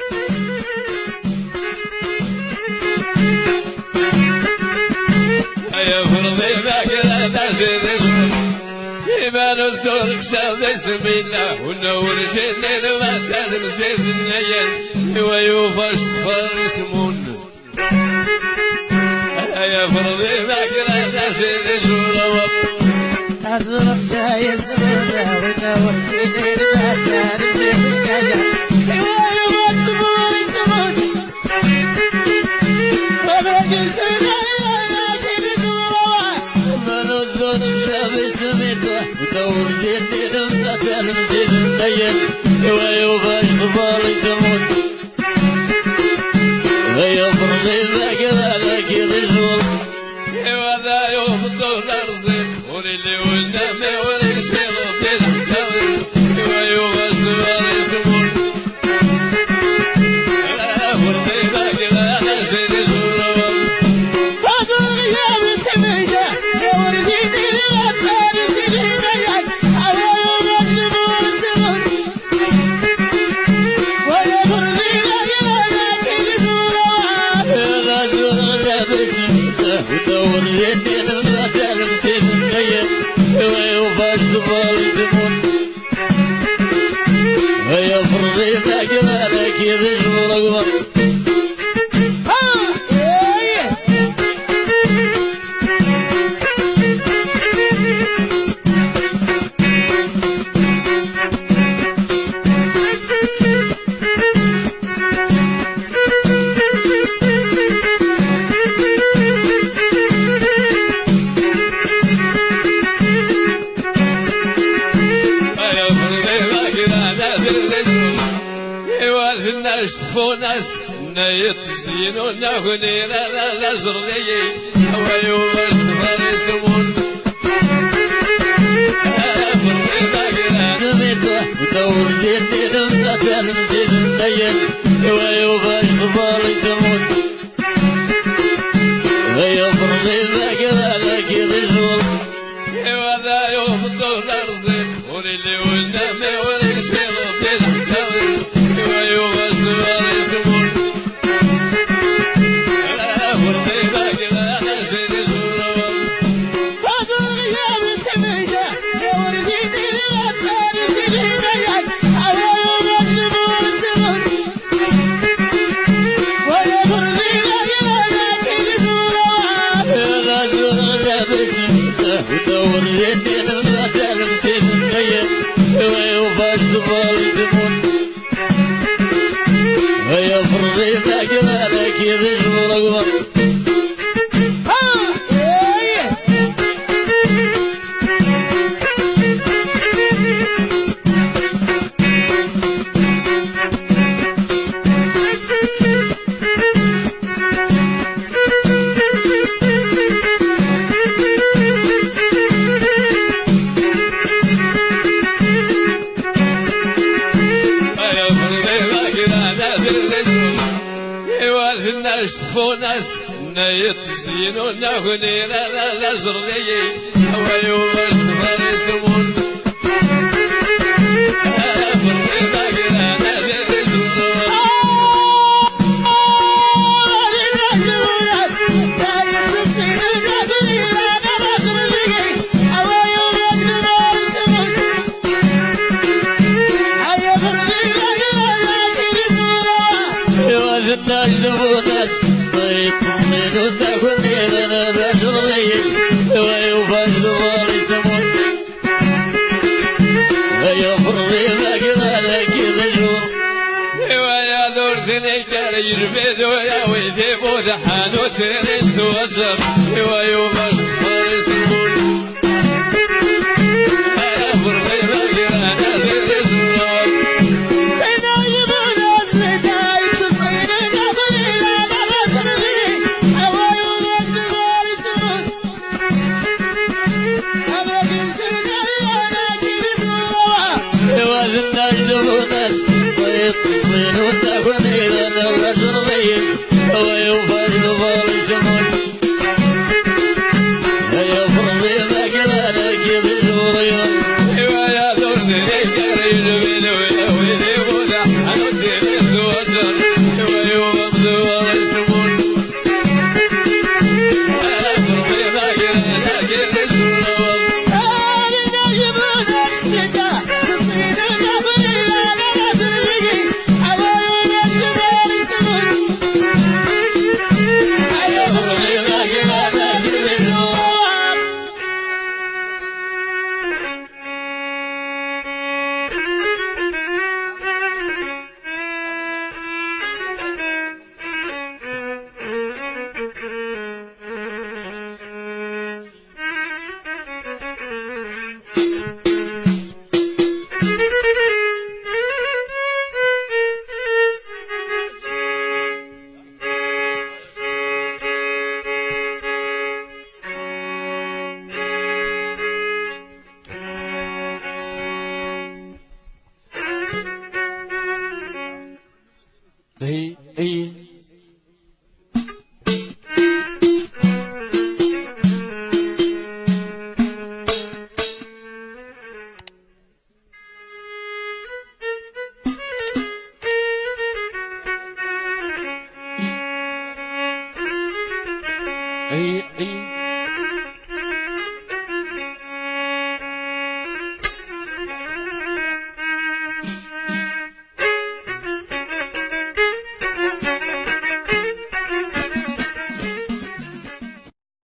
يا فرضي ما كلا تاشي إيمان الزور كسب اسم الله ونور جنين ما تنسيت النيل ويوفاش تفر اسمون يا فرضي ما كلا تاشي أضرب جاي الزمرة ونور جنين ما تنسيت النيل ويوفاش تفر اسمون وباقي سنة ودور جدي نمتى نزيد الليل ويوفاش تفار يسمون ويفرضي باقي لك يدجول وذا يوم الدولار زين وللي والنمي وليشيل بدين السويس ويوفاش تفار يسمون فرضي باقي لك يدجول هذا غياب السمية ورديني لما ودور يدين الغسال نسيت النيل ويوفاش تفار يسمون ويفرضي باقي لك يدجول أقوى ناس نايت الزينون ناخذي لا زرلي ويوفاش تفار يسمون ودور جدي نمتى نزيد الليل ويوفاش تفار يسمون ويفرضي باقي لك يدجول وذا يوم الدولار زين وللي والنمي وليشيل بدين السويس ويوفاش تفار يسمون فرضي باقي لك يدجول هذا غياب السمية ورديني لما تنسيت النيل ويوفاش تفار يسمون ويفرضي باقي لك يدجول ودور يدي الغسال نسيت النيل ويوفاش تفار يسمون ويفرضي باقي لك يدجول أقوى ناس نايت الزينون ناخذي لا زرلي ويوفاش تفار يسمون فرضي باقي لك يدجول الناس طيب وتاخذين انا بشري ويوفاش تفار يسمون ويفرضي باقي لك يدجول ويا ذور ثنيكار يجبد ويا ويثيب وذحان وتريد وجر ويوفاش تفار يسمون فرضي باقي لك يدجول الصين وتاخذين انا بشري ويوفاش تفار يسمون ويفرضي اي اي اي اي